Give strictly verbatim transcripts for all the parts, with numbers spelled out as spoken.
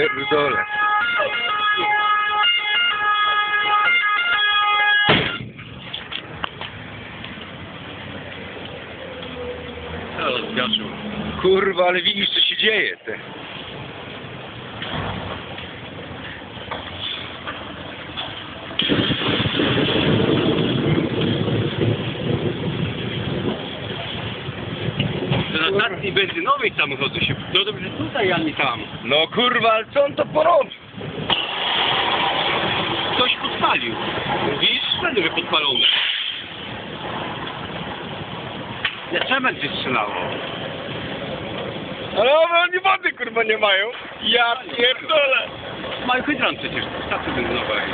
pierdolę. Ale zgaszył. Kurwa, ale widzisz co się dzieje, te. To na stacji benzynowej samochodu się... No dobrze tutaj, a nie tam. No kurwa, ale co on to porobił? Ktoś podpalił. Widzisz? Wtedy, że podpalony. Ja trzeba gdzieś strzelało. Ale oni wody kurwa nie mają. Ja pierdolę. Mają hydrant przecież, stacja benzynowa jest.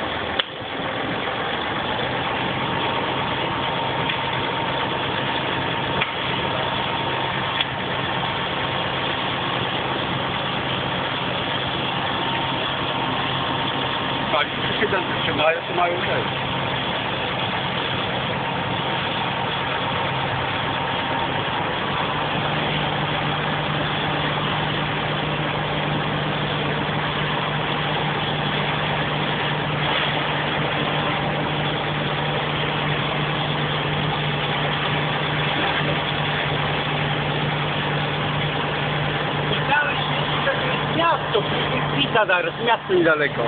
Tak, hydrant trzymają, to mają też. Miasto, Pita zaraz, miasto niedaleko.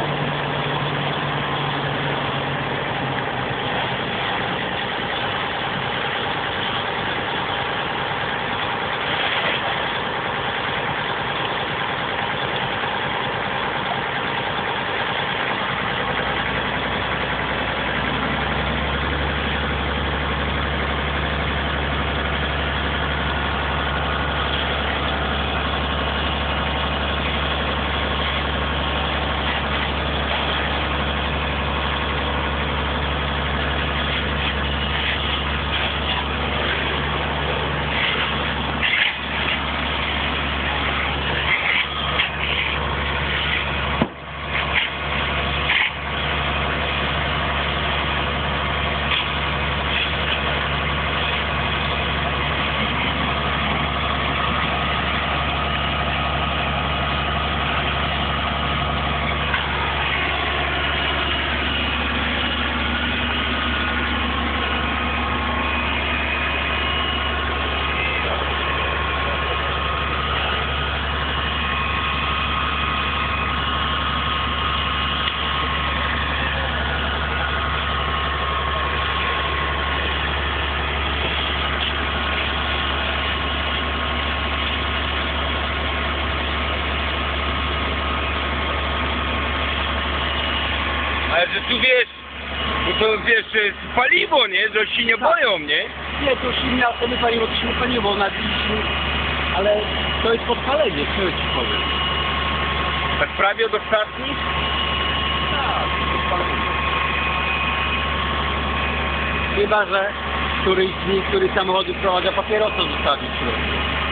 Ale że tu wiesz, bo to wiesz, że jest paliwo, nie? Że się nie boją, nie? Nie, to już miasto my paliwo, to się nie paliwo, nadliśmy, ale to jest podpalenie, co ci powiem. Tak prawie od ostatnich? Tak, podpalenie. Chyba, że któryś z nich, który samochody wprowadza papierosa, zostawić w środku.